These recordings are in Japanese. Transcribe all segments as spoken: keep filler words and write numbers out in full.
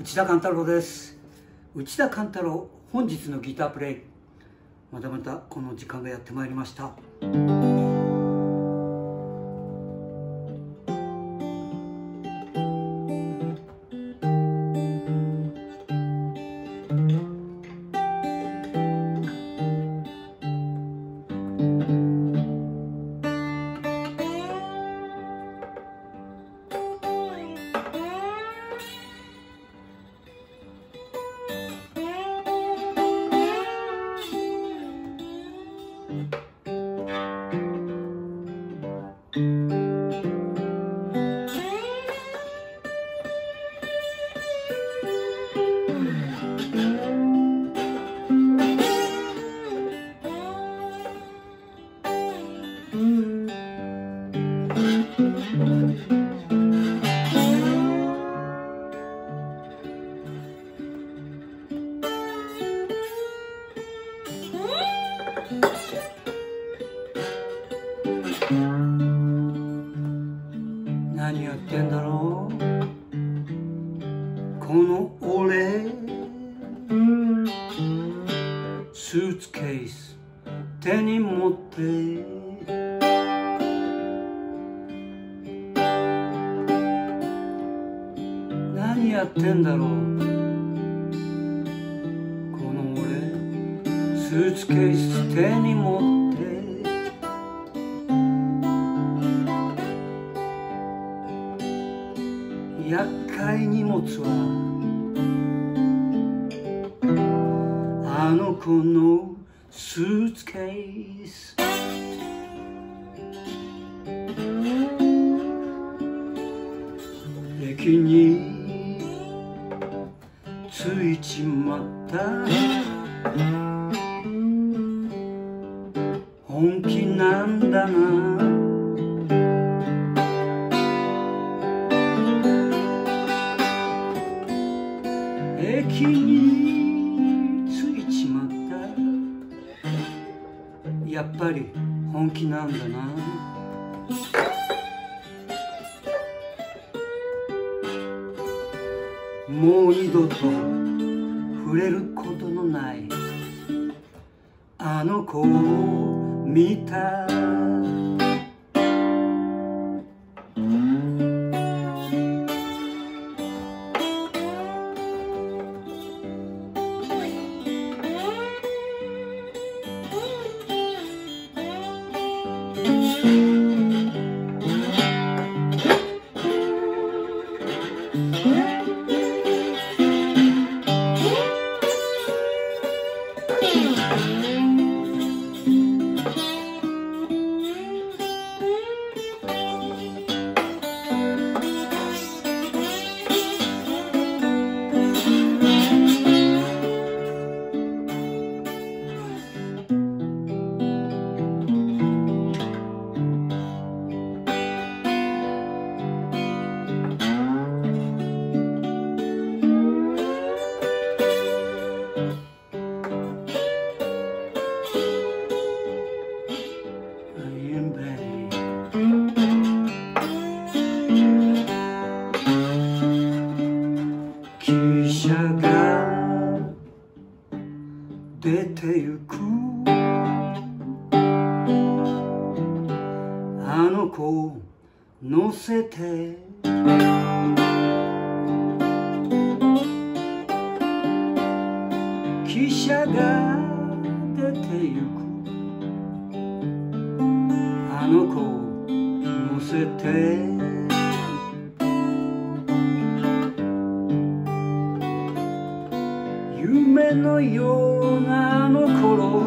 内田勘太郎です。内田勘太郎、本日のギタープレイ、またまたこの時間がやってまいりました。何やってんだろうこの俺。スーツケース手に持って何やってんだろうこの俺。スーツケース手に持って厄介荷物はあの子のスーツケース。駅に着いちまった本気なんだな。駅に着いちまった。やっぱり本気なんだな。もう二度と触れることのないあの子を見た。汽車が出てゆくあの子を乗せて汽車が出てゆくあの子を乗せて夢のようなあの頃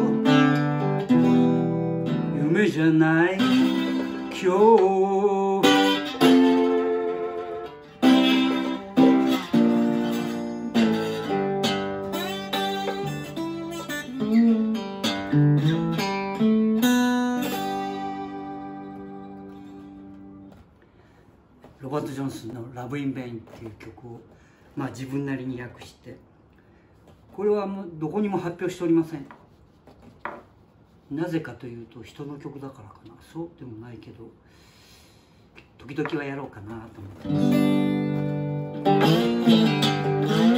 夢じゃない今日。ロバート・ジョンソンの「ラブ・イン・ベイン」っていう曲を、まあ、自分なりに訳して、これはもうどこにも発表しておりません。なぜかというと人の曲だからかな。そうでもないけど時々はやろうかなと思ってます。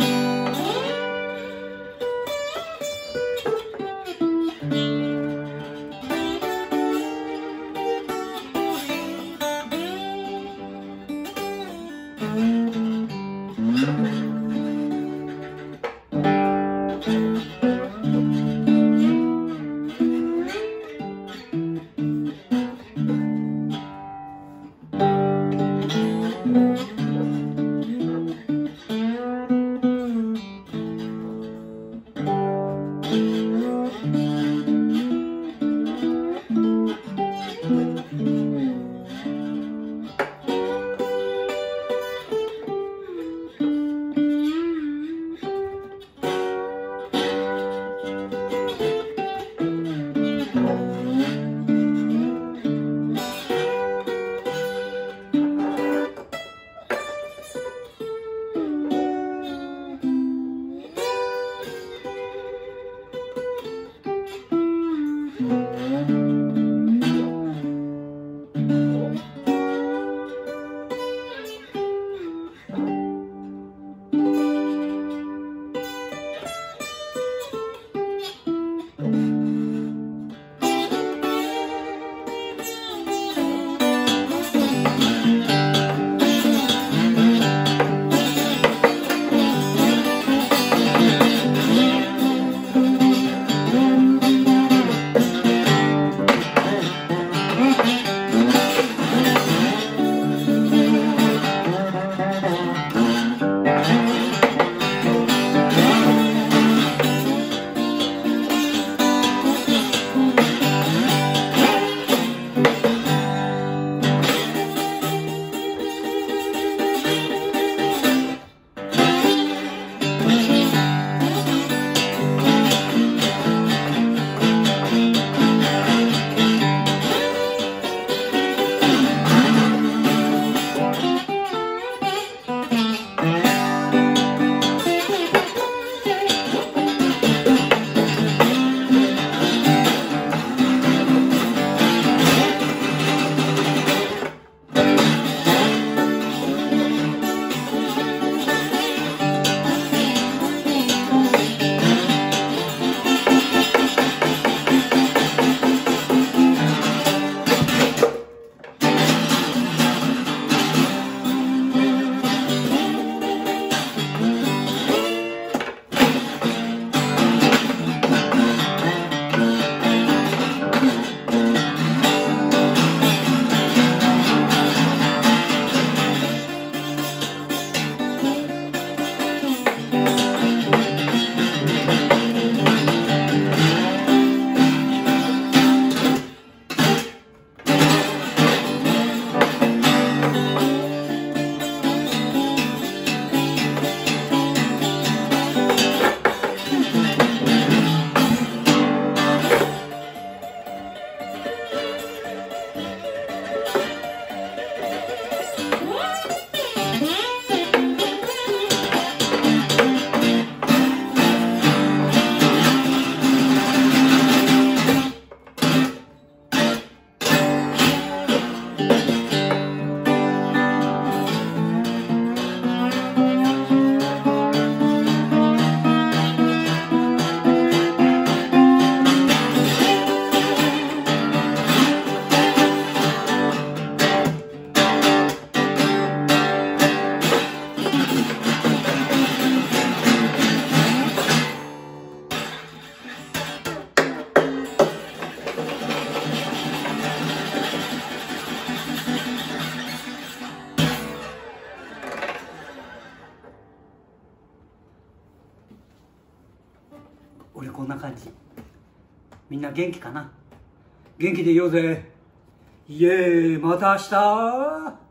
俺こんな感じ。みんな元気かな？元気でいようぜ。イエーイ、また明日。